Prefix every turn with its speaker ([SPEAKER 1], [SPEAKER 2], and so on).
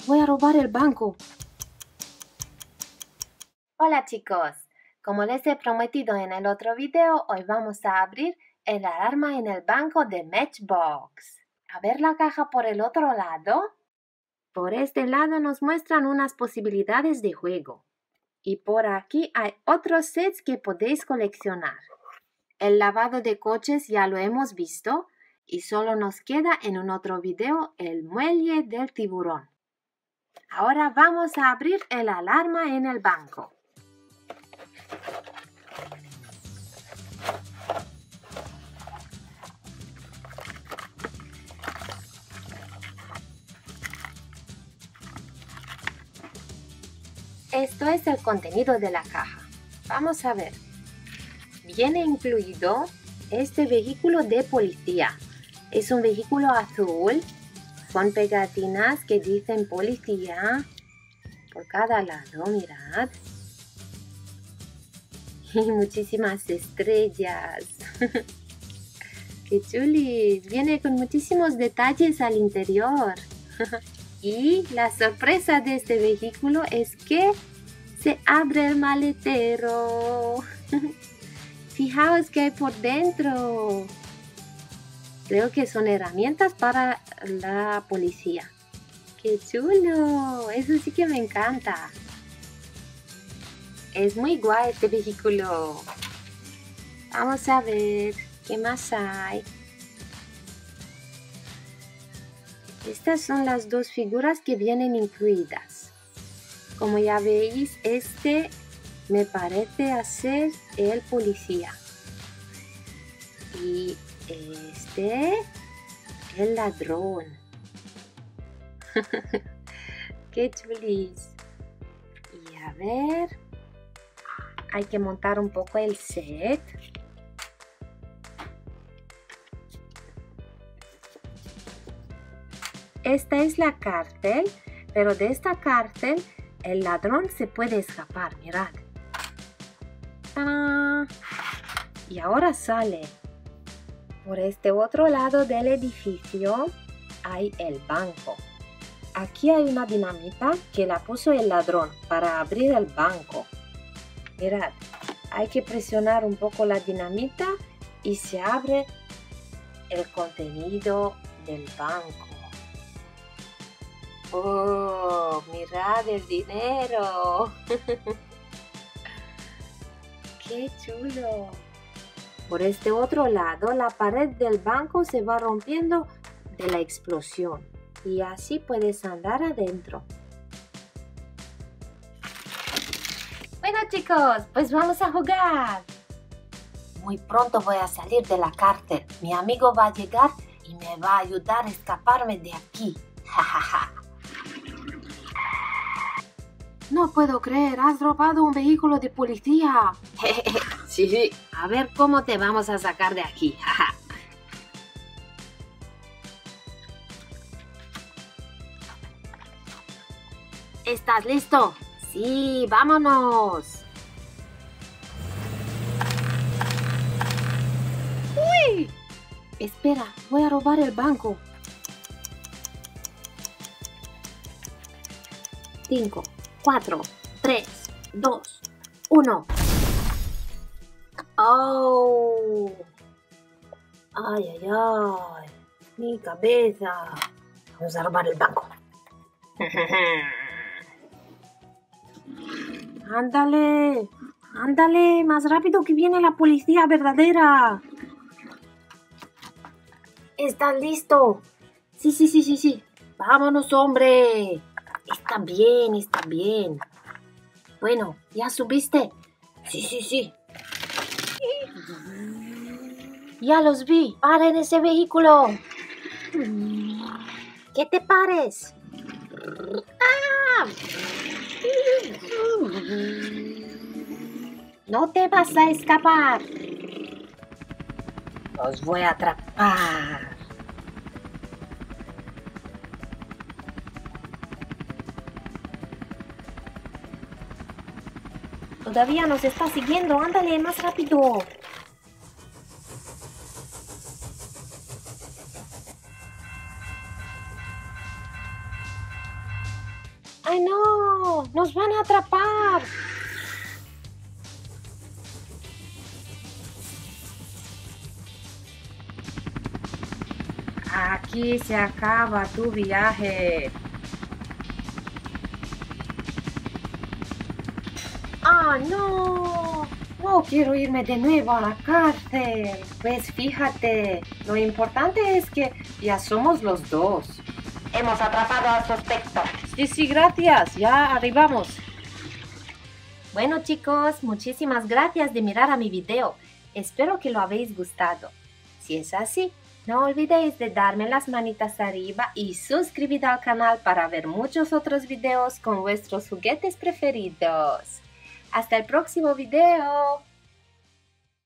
[SPEAKER 1] voy a robar el banco.
[SPEAKER 2] Hola chicos, como les he prometido en el otro video, hoy vamos a abrir el alarma en el banco de Matchbox. A ver la caja por el otro lado. Por este lado nos muestran unas posibilidades de juego. Y por aquí hay otros sets que podéis coleccionar. El lavado de coches ya lo hemos visto y solo nos queda en un otro video el muelle del tiburón. Ahora vamos a abrir el alarma en el banco. Esto es el contenido de la caja. Vamos a ver. Viene incluido este vehículo de policía. Es un vehículo azul con pegatinas que dicen policía por cada lado, mirad. Y muchísimas estrellas. ¡Qué chulis! Viene con muchísimos detalles al interior. Y la sorpresa de este vehículo es que se abre el maletero. Fijaos que hay por dentro. Creo que son herramientas para la policía. ¡Qué chulo! Eso sí que me encanta. Es muy guay este vehículo. Vamos a ver qué más hay. Estas son las dos figuras que vienen incluidas. Como ya veis, este me parece ser el policía. Y este, el ladrón. ¡Qué chulis! Y a ver, hay que montar un poco el set. Esta es la cárcel, pero de esta cárcel el ladrón se puede escapar, mirad. ¡Tarán! Y ahora sale. Por este otro lado del edificio hay el banco. Aquí hay una dinamita que la puso el ladrón para abrir el banco. Mirad, hay que presionar un poco la dinamita y se abre el contenido del banco. ¡Oh! ¡Mirad el dinero! ¡Qué chulo! Por este otro lado, la pared del banco se va rompiendo de la explosión. Y así puedes andar adentro. Bueno chicos, pues vamos a jugar. Muy pronto voy a salir de la cárcel. Mi amigo va a llegar y me va a ayudar a escaparme de aquí. ¡Ja!
[SPEAKER 1] No puedo creer, has robado un vehículo de policía.
[SPEAKER 2] Sí, a ver cómo te vamos a sacar de aquí. ¡Ja! ¿Estás listo? Sí, vámonos.
[SPEAKER 1] ¡Uy! Espera, voy a robar el banco.
[SPEAKER 2] 5, 4, 3, 2, 1. ¡Oh! ¡Ay, ay, ay! ¡Mi cabeza! Vamos a robar el banco.
[SPEAKER 1] ¡Ándale! ¡Ándale! ¡Más rápido que viene la policía verdadera!
[SPEAKER 2] ¿Estás listo? Sí. ¡Vámonos, hombre! Está bien. Bueno, ¿ya subiste? Sí. Ya los vi. ¡Para en ese vehículo! ¿Qué te pares? ¡Ah! No te vas a escapar. Los voy a atrapar. Todavía nos está siguiendo. Ándale, más rápido. ¡Ay, no! ¡Nos van a atrapar!
[SPEAKER 1] Aquí se acaba tu viaje.
[SPEAKER 2] ¡Ah, no!
[SPEAKER 1] No quiero irme de nuevo a la cárcel.
[SPEAKER 2] Pues fíjate, lo importante es que ya somos los dos.
[SPEAKER 3] Hemos atrapado al suspecto.
[SPEAKER 1] Sí, gracias. Ya arribamos.
[SPEAKER 2] Bueno chicos, muchísimas gracias de mirar a mi video. Espero que lo habéis gustado. Si es así, no olvidéis de darme las manitas arriba y suscribir al canal para ver muchos otros videos con vuestros juguetes preferidos. Hasta el próximo video.